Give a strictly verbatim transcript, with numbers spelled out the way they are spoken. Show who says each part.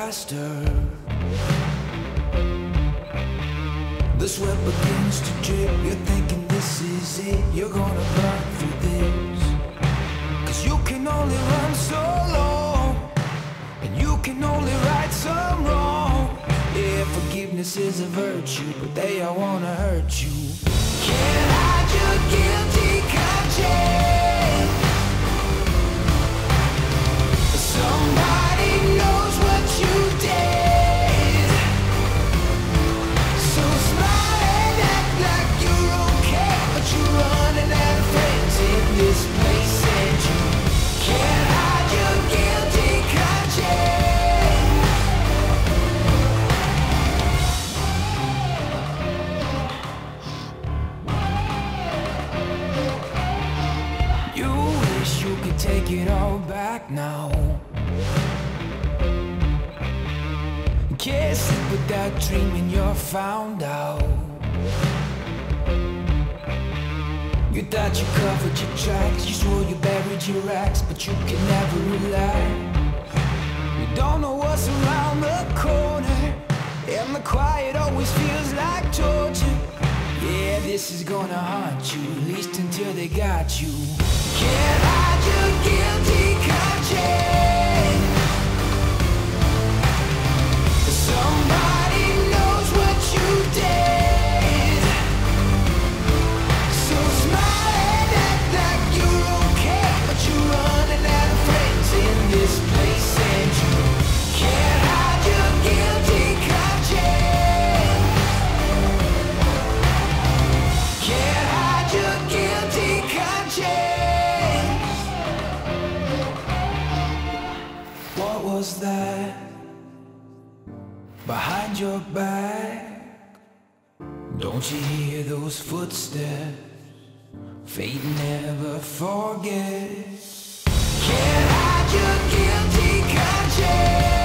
Speaker 1: disaster. The sweat begins to drip. You're thinking this is it. You're gonna burn through this. Cause you can only run so long, and you can only right some wrong. Yeah, forgiveness is a virtue, but they all wanna hurt you. Can't hide your guilty conscience. Somebody knows what you did. So smile and act like you're okay, but you're running out of friends in this place, and you can't hide your guilty conscience. You wish you could take it all back now. Can't sleep without dreaming you're found out. You thought you covered your tracks, you swore you buried your racks, but you can never relax. You don't know what's around the corner, and the quiet always feels like torture. Yeah, this is gonna haunt you, at least until they got you. Can't hide your guilty conscience. Somebody knows what you did. So smile and act like you're okay, but you're running out of friends in this place, and you can't hide your guilty conscience. Can't hide your guilty conscience. What was that behind your back? Don't you hear those footsteps? Fate never forgets. Can't hide your guilty conscience.